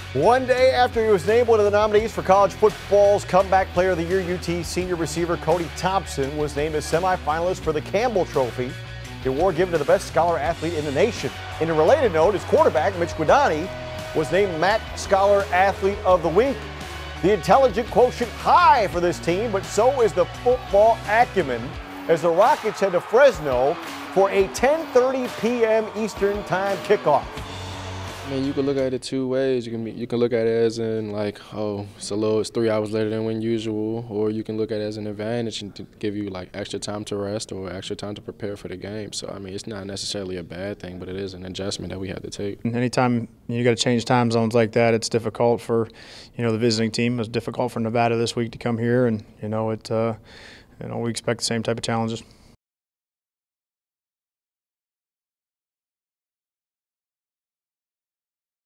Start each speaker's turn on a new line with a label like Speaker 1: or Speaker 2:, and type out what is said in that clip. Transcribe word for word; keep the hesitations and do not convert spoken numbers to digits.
Speaker 1: One day after he was named one of the nominees for college football's Comeback Player of the Year, U T senior receiver Cody Thompson was named a semifinalist for the Campbell Trophy, the award given to the best scholar athlete in the nation. In a related note, his quarterback, Mitch Guadagni, was named M A C Scholar Athlete of the Week. The intelligent quotient high for this team, but so is the football acumen as the Rockets head to Fresno for a ten thirty p m Eastern Time kickoff.
Speaker 2: I mean, you can look at it two ways. You can you can look at it as in like, oh, it's a little, it's three hours later than when usual, or you can look at it as an advantage and to give you like extra time to rest or extra time to prepare for the game. So I mean, it's not necessarily a bad thing, but it is an adjustment that we had to take.
Speaker 3: Anytime you got to change time zones like that, it's difficult for, you know, the visiting team. It was difficult for Nevada this week to come here, and you know it. Uh, you know, we expect the same type of challenges.